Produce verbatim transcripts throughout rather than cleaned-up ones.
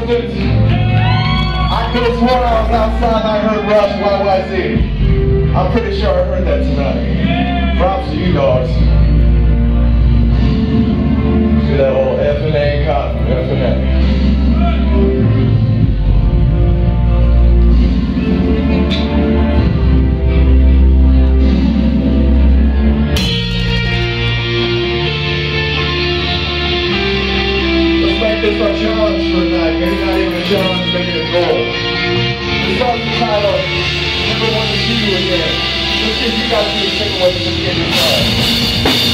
distance. I could have sworn I was outside and I heard Rush Y Y Z. I'm pretty sure I heard that tonight. Props to you dogs. See that old F and A cotton, F and A. This is our challenge for tonight. Maybe not even a challenge, maybe a goal. This song's entitled Never Want to See You Again. Let's see if you guys can take away from the end of the time.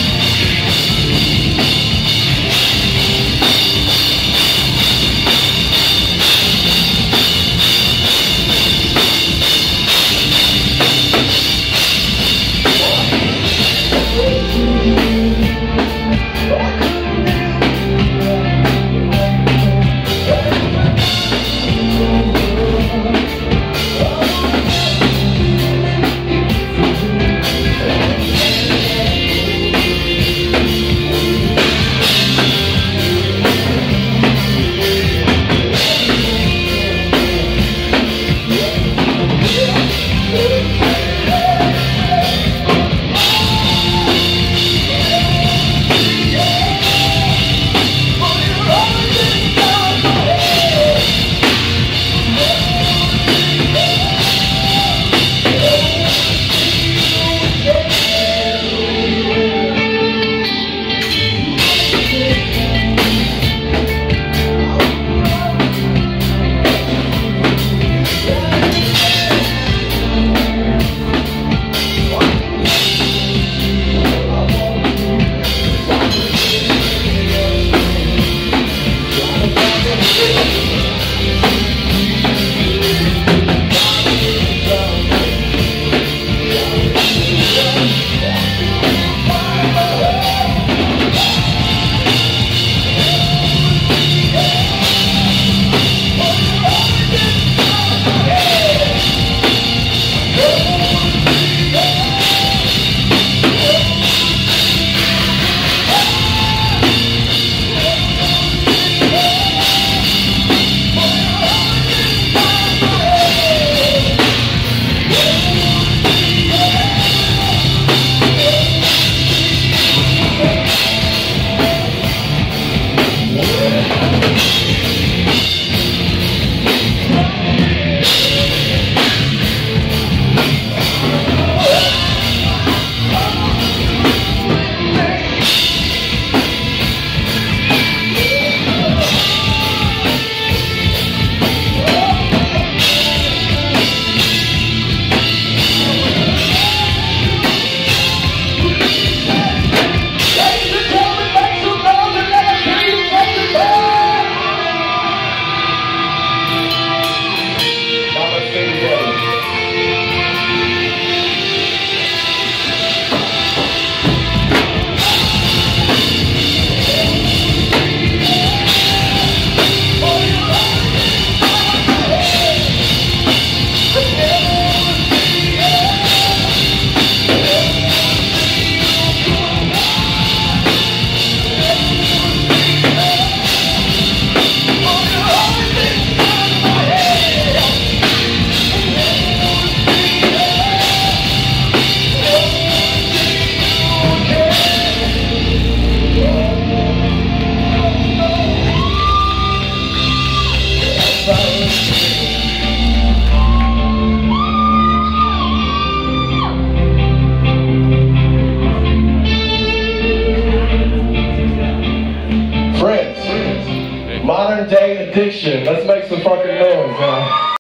Modern day addiction. Let's make some fucking noise, man.